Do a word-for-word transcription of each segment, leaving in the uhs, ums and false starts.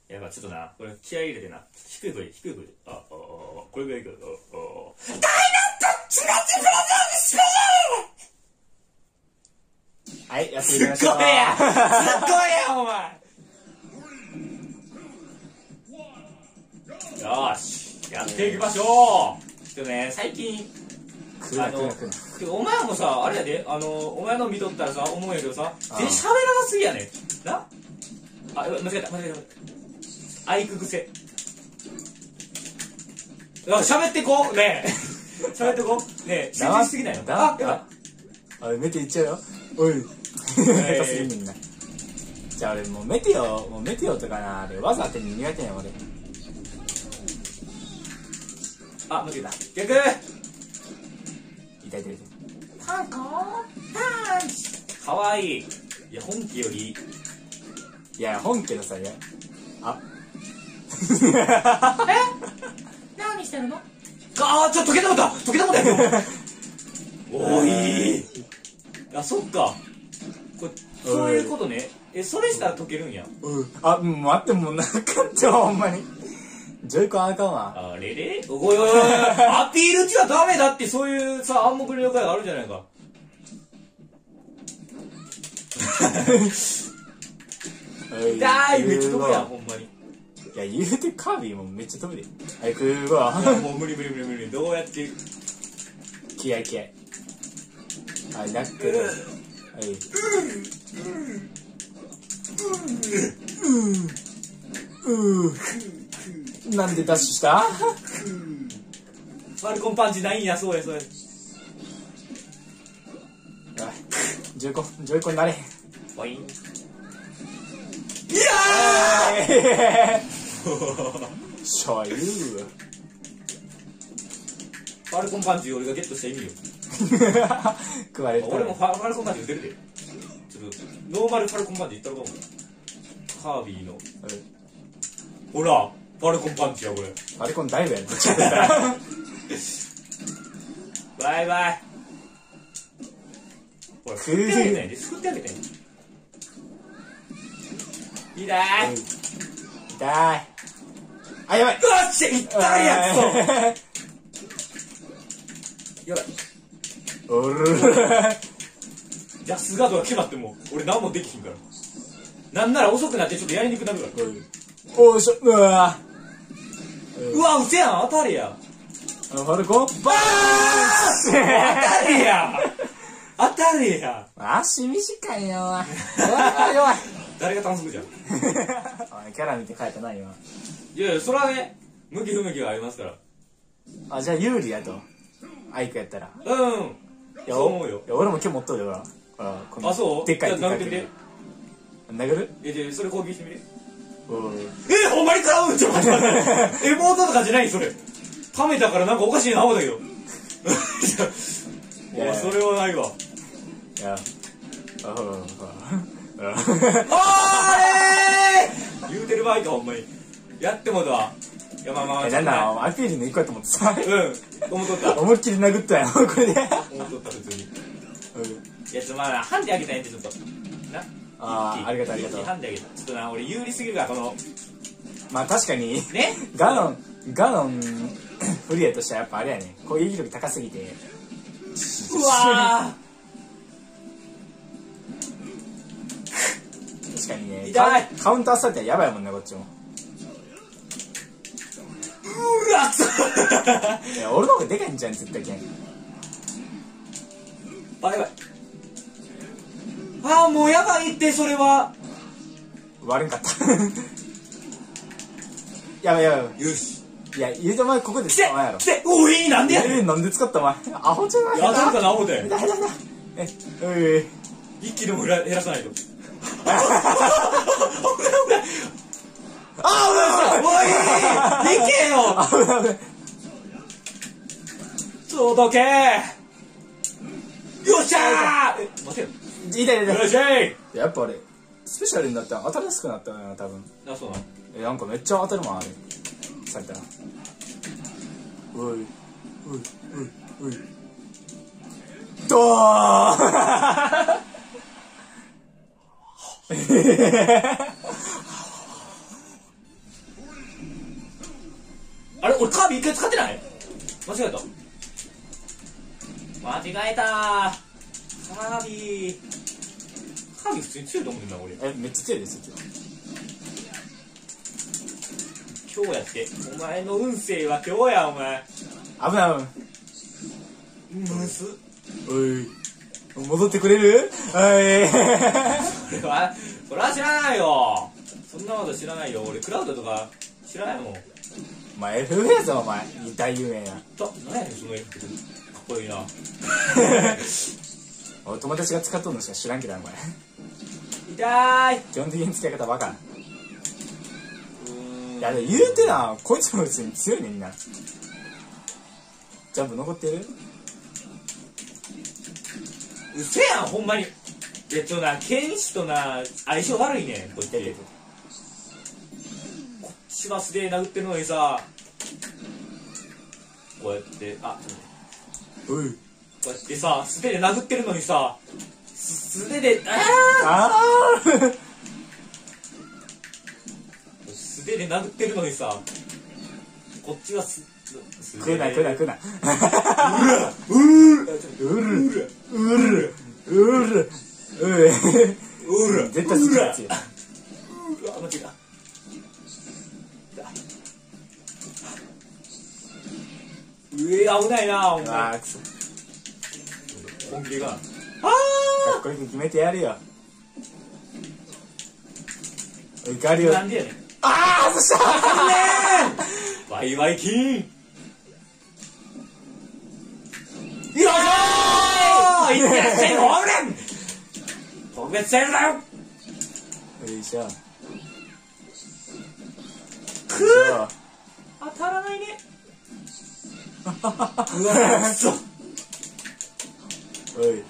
やばい、ちょっとな、これ気合い入れてな、低い声、低い声で、あ、あ、あ、これぐらいいくよ、あ、あ、ダイナットチラチプレゼンスペはい、やっていきましょう。 すっごいやすっごいやお前よーし、やっていきましょう。ちょっとね、最近、あの、お前もさ、あれやで、あの、お前の見とったらさ、思うんやけどさ、全然喋らなすぎやねん。なあ、間違えた、間違えた。アイク癖。喋ってこうねえ。喋ってこうねえ、集中しすぎないの。あ、やばい。 あれ、メテいっちゃうよ。おい。下手すぎんねんな。じゃあ俺、もうメテオ、もうメテオとかな、あれ、わざ当てに苦手やん、俺。 あ、間違えた。逆痛い痛い痛い。 パンコパンチかわいい。いや、本気より。 いや、本家のさ、いや。あ。 え何してるの？あー、ちょっと溶けたもった溶けたもったよおいあ、そっか。これ、そういうことね。え、それしたら溶けるんや。 うん。あ、待って、もうなかったわ、ほんまに。ジョイコンあかんわ。 あれれおいおいおいアピール値はダメだって、そういうさ、暗黙の了解があるじゃないか。だーい、めっちゃ飛ぶやん、ほんまに。 いや、言うてカービィもめっちゃ飛ぶで。はい、食うわ。 もう無理無理無理無理。どうやって。 気合い気合い。はい、ナックル。はい。うん。うん。なんでダッシュした？ ファルコンパンチないんや、そうや、そうや。 ジョイコン、ジョイコンなれへん。 ポイン。いやーしょゆー。 ファルコンパンチ俺がゲットした意味よ。 食われた。 俺もファルコンパンチ打てるで。ちょっとノーマルファルコンパンチいったろかも。カービィの。ほら、ファルコンパンチやこれ。 ファルコンダイブやね。 バイバイ。ほら、振ってあげたいんです。振ってあげたいんです。痛い。 痛い。あ、やばい。 うわっしゃ、痛いやつそう。やばい。 おるら。 ジャスガードが決まっても俺何もできひんから。なんなら遅くなってちょっとやりにくくなるから。 おいしょ、うわうわ、うせやん、当たりや。 ファルコンバーン当たりや当たりや。 足短いよ、お前。弱い弱い。 誰が短足じゃん。 キャラ見て書いたな、今。 いやいや、それはね、向き不向きがありますから。 あ、じゃあ有利やと。アイクやったら。 うん。そう思うよ。 いや、俺も今日持っとるよ、ほら。 あ、そうでっかいでっかい。殴って殴る？ え、じゃあそれ攻撃してみる？ え、 ほんまに買う？ちょっと待って。エモートとかじゃないそれ。溜めたからなんかおかしいな思うだけど。いや、それはないわ。 いや。ああー言うてる場合か、ほんまに。やってもだわ。いや、まあまあ。 え、なんだ、アピールの一個やと思ってさ。 うん、思っとった。 思いっきり殴ったやん、これで。 思っとった、普通に。いや、ちょっとまあ、ハンデあげたいんで、ちょっと。な。 ああ、ありがとうありがとう。 ハンデあげた。ちょっとな、俺有利すぎるから、この。 まあ確かに。 ね。 ガノン、ガノン、フリエとしてはやっぱあれやね。攻撃力高すぎて。 うわー。 確かにね。 痛い。 カウンターされたらやばいもんね、こっちも。 うわっついや、俺の方がでかいんじゃん、絶対けん。 あ、やばい。あー、もうやばいって、それは。 悪かった。やばいやばい。 よし。 いや、言うてお前ここで使わんやろ。 来ておい、なんでやねん。 え、なんで使ったお前。アホじゃないやだるかな、思うて。 だだだ。え、うい。 一気でも減らさないと。ああ、おい、いけよ。届け。よっしゃー。え、待てよ。 痛い痛い痛い。 よっしゃい。 やっぱあれスペシャルになったら当たりやすくなったよな、多分。 あ、そうなの。 え、なんかめっちゃ当たるもん、あれされたら。おいおいおいおい。ドーあれ俺カービィ一回使ってない？間違えた間違えたー。カービィカービィ普通に強いと思うんだ俺。 え、めっちゃ強いですよ今日やって。お前の運勢は今日やお前。 危ない危ない。 むずっ。 おい戻ってくれる？はい。 それはそれは知らないよ。そんなこと知らないよ。俺クラウドとか知らないもん。 お前 エフエフ やぞお前大有名な。 と何やねんその エフエフ かっこいいな。 俺友達が使っとんのしか知らんけどお前。 痛い。 基本的に使い方バカ。いやで言うてな、こいつも別に強いねみんな。ジャンプ残ってる？ うせやんほんまに。えっとな、剣士とな相性悪いねんこっち。こっちは素で殴ってるのにさ、こうやってあおいこうやってさ素手で殴ってるのにさ、素手でああー素手で殴ってるのにさ、こっちはすくなくなくな。 うるうるうるうるうるうる絶対好きなやつよ。 うわ間違えた。うえ危ないなお前。 あーくそ。 本気でがあかっこよく決めてやるよ。おいガリオ。 なんでやねん。 ああ外したーワイワイキンよいしょーいってらっしゃいホームラン特別セールだよ。 よいしょ。 くー当たらないね。うわくそ。 おい。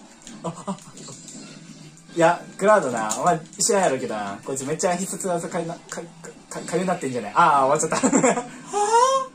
いや、クラウドな、お前知らんやろうけどな、こいつめっちゃ必殺技かゆな、か、か、かゆなってんじゃない？ああ、終わっちゃった。 は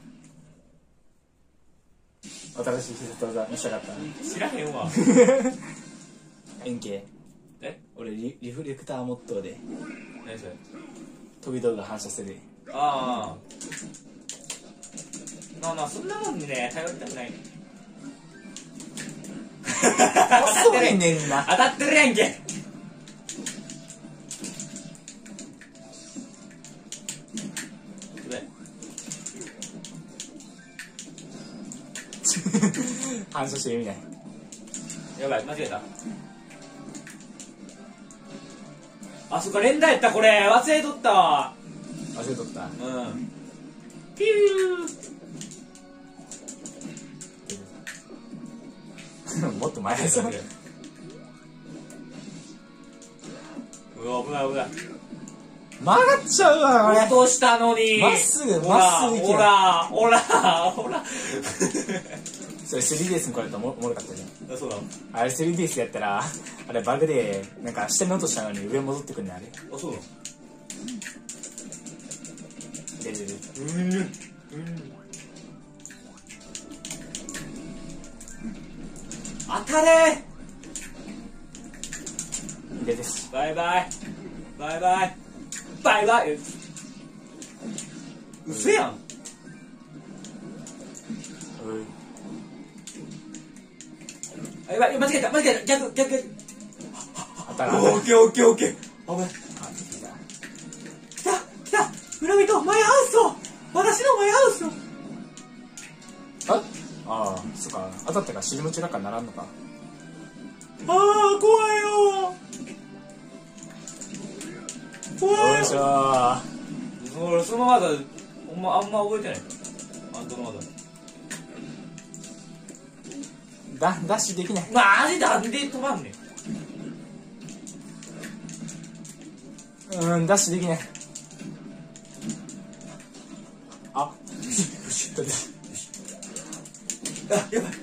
新しい必殺技見せたかったな。 知らへんわ。 円形。 え俺リ、リフレクターモットーで何それ。 飛び道具が反射する。 ああまあまあそんなもんにね頼りたくない。 遅いねんな。 当たってるやんけ。 反射して意味ない。 やばい間違えた。あそっか連打やったこれ忘れとったわ。 忘れとった。 うんピューもっと前ですよ。 うわ危ない危ない。 曲がっちゃうわこれ。 落としたのにまっすぐほまっすぐ行けらほらほらほらそれ スリーディーエス にこれとおもおもろかったじゃん。 あそうだあれ スリーディーエス やったらあれバグでなんか下に落としたのに上戻ってくんねんあれ。 あそうだでででうんうん当たれでですバイバイバイバイバイバイうせやん。 おいあやばい間違えた間違えた逆逆逆。 当たらん。 オッケーオッケーオッケー。危ない。 あ来た来た来た村人マイハウスと私のマイハウスと。 あああそっか当たったから尻餅なんかならんのか。 ああ怖いよ怖いよいしょー。 俺その技ほんまあんま覚えてない。あんたの技ダダッシュできない。 マジなんで飛ばんねん。 うんダッシュできない。あよしよしあやばい。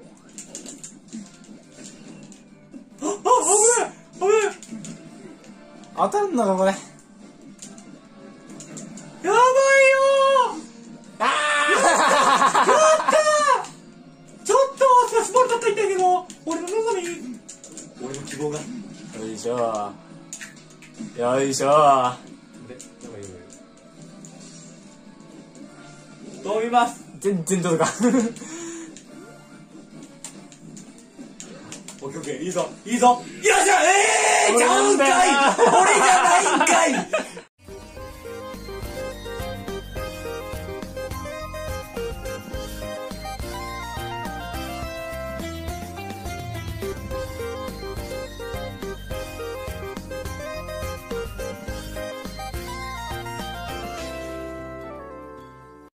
ああ危ない危ない当たるんのかこれ。 やばいよあーやったーちょっとスパスボールだったら痛いけど俺の望み俺の希望がよいしょよいしょやばいやばいやばい飛びます。 全然届かん。 オッケーオッケー、いいぞいいぞ、よっしゃ。ええー、ちゃうんかい、俺じゃないんかい。